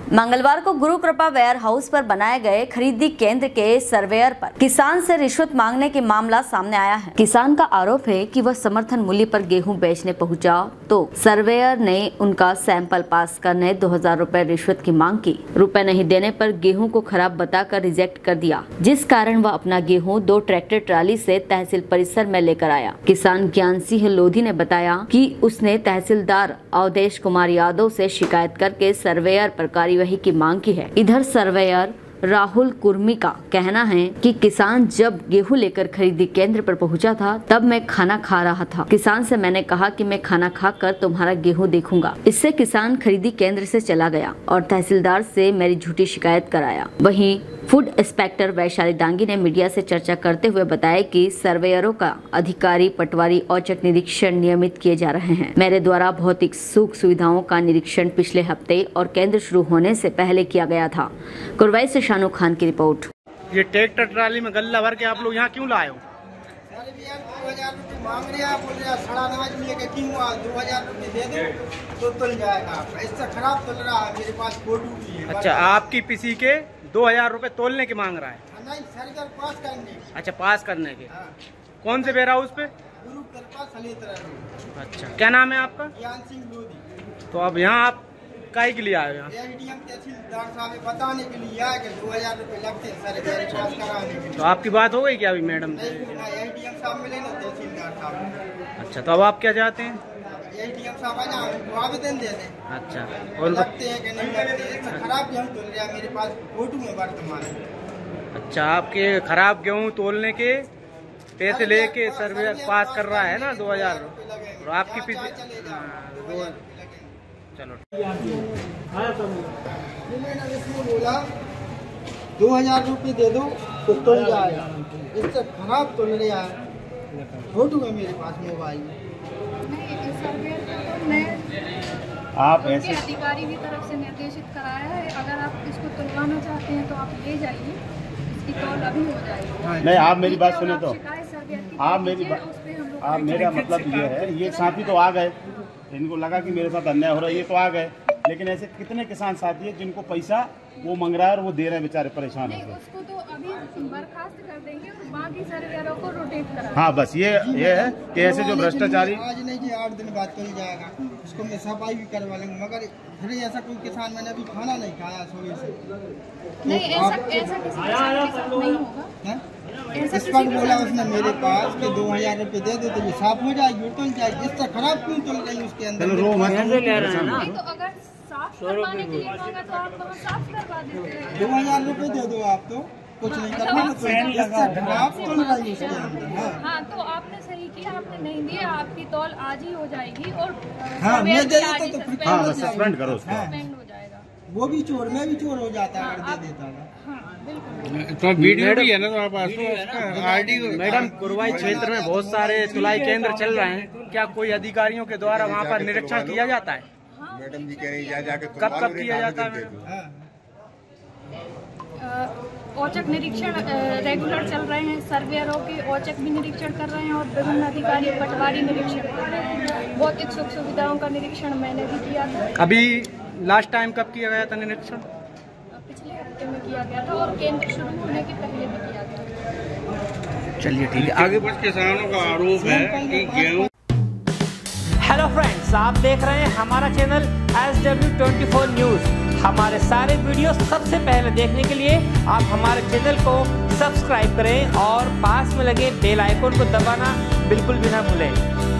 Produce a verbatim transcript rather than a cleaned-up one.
मंगलवार को गुरु कृपा वेयर हाउस पर बनाए गए खरीदी केंद्र के सर्वेयर पर किसान से रिश्वत मांगने के मामला सामने आया है। किसान का आरोप है कि वह समर्थन मूल्य पर गेहूं बेचने पहुंचा तो सर्वेयर ने उनका सैंपल पास करने दो हजार रूपए रिश्वत की मांग की। रुपए नहीं देने पर गेहूं को खराब बताकर रिजेक्ट कर दिया, जिस कारण वह अपना गेहूं दो ट्रैक्टर ट्राली से तहसील परिसर में लेकर आया। किसान ज्ञान सिंह लोधी ने बताया कि उसने तहसीलदार अवधेश कुमार यादव से शिकायत करके सर्वेयर पर कार्यवाही की मांग की है। इधर सर्वेयर राहुल कुर्मी का कहना है कि किसान जब गेहूं लेकर खरीदी केंद्र पर पहुंचा था तब मैं खाना खा रहा था। किसान से मैंने कहा कि मैं खाना खाकर तुम्हारा गेहूं देखूंगा। इससे किसान खरीदी केंद्र से चला गया और तहसीलदार से मेरी झूठी शिकायत कराया। वहीं फूड इंस्पेक्टर वैशाली दांगी ने मीडिया से चर्चा करते हुए बताया कि सर्वेयरों का अधिकारी पटवारी औचक निरीक्षण नियमित किए जा रहे हैं। मेरे द्वारा भौतिक सुख सुविधाओं का निरीक्षण पिछले हफ्ते और केंद्र शुरू होने से पहले किया गया था। कुरवाई से शानू खान की रिपोर्ट। ये ट्रैक्टर ट्राली में गल्ला भर के आप लोग यहाँ क्यों लाए हो? मांग रहे हैं, बोल रहे हैं साढ़ा नवाज लेके क्यों आ, दो हजार रुपये दे दो तो तुल जाएगा आपका। इससे खराब तुल रहा है, मेरे पास फोटो भी है। अच्छा, आपकी पीसी के दो हजार रूपए तोलने के मांग रहा है? नहीं, सर्वर पास करने। अच्छा, पास करने के। हाँ। कौन से वेयर हाउस पे? गुरु कृपा सलेतरा। अच्छा, क्या नाम है आपका? ज्ञान सिंह लोधी। तो अब यहाँ आप काहे के लिए आए हो? एडीएम तहसीलदार साहब बताने के लिए आए कि दो हजार रूपए लगते हैं सर्वर पास कराने के लिए। तो आपकी बात हो गई क्या अभी मैडम से? एडीएम साहब मिले ना तहसीलदार साहब। अच्छा, तो अब आप क्या चाहते हैं? एडीएम साहब आना आवेदन दे दें। अच्छा, और लगते हैं कि नहीं लगते हैं? खराब गेहूँ तोल रहा है, मेरे पास फोटो है वर्तमान। अच्छा, आपके खराब गेहूँ तोलने के पैसे लेके सर्वे पास कर रहा है ना दो हजार और आपकी पीछे दो। चलो, इसने बोला दो हजार रूपये दे दो तो तुल जाएगा। इससे खराब तुल रहा है, फोटो है मेरे पास मोबाइल में। आप ऐसे अधिकारी की तरफ से निर्देशित कराया है, अगर आप इसको तुलवाना चाहते हैं तो आप ले जाइए, इसकी तौल अभी हो जाएगी। नहीं, आप मेरी बात सुने तो आप मेरी बात आप मेरा मतलब ये है, ये साथी तो आ गए, इनको लगा कि मेरे साथ अन्याय हो रहा है, ये तो आ गए, लेकिन ऐसे कितने किसान साथी है जिनको पैसा वो मंग रहा है और वो दे रहे हैं, बेचारे परेशान होकर। उसको तो अभी बर्खास्त कर देंगे और बाकी सर्वेयरों को रोटेट करा। हाँ, बस ये ये है कि ऐसे जो भ्रष्टाचारी आज नहीं जी आठ दिन बाद चल जाएगा, उसको मैं सफाई भी करवा लूंगा। मगर फिर ऐसा कोई किसान, मैंने अभी खाना नहीं खाया सोए से। नहीं, ऐसा ऐसा किसी के साथ नहीं होगा। इस पर बोला उसने मेरे पास कि दो हजार रूपए दे दे तो ये साफ हो जाएगी, उतल जाएगी। इस तरह खराब क्यों तुल रही है उसके अंदर? नहीं, तो अगर साफ करवाने के लिए मांगा तो आप वहाँ साफ करवा देते हैं। दो हजार रूपए दे दो, आप तो कुछ नहीं करना, तो आप तुल रही है उसके अंदर। हाँ, तो आपने सही किया, आपने नहीं दिया, आपकी तौल आज ही हो जाएगी और हाँ, मैं दे देता तो फिर हाँ, बस सस्पेंड करो उसको। सस्पेंड हो जाएगा। वो भी चोर, मैं भी चोर हो जाता अगर दे देता था। तो वीडियो भी है ना तुम्हारे पास तो आईडी। मैडम, कुरवाई क्षेत्र में बहुत सारे तुलाई केंद्र चल रहे हैं, क्या कोई अधिकारियों के द्वारा वहाँ पर निरीक्षण किया जाता है? मैडम जी कह रही है जाके कब कब किया जाता है? औचक निरीक्षण रेगुलर चल रहे हैं, सर्वेयरों के औचक भी निरीक्षण कर रहे हैं और विभिन्न अधिकारी पटवारी निरीक्षण कर रहे हैं। भौतिक सुख सुविधाओं का निरीक्षण मैंने भी किया था। अभी लास्ट टाइम कब किया गया था निरीक्षण? पिछले हफ्ते में किया गया था और केंद्र शुरू होने के पहले भी किया गया। चलिए ठीक है, आगे कुछ किसानों का आरोप है कि गेहूं। हेलो फ्रेंड्स, आप देख रहे हैं हमारा channel S W twenty four news. हमारे सारे वीडियो सबसे पहले देखने के लिए आप हमारे चैनल को सब्सक्राइब करें और पास में लगे बेल आइकन को दबाना बिल्कुल भी ना भूलें।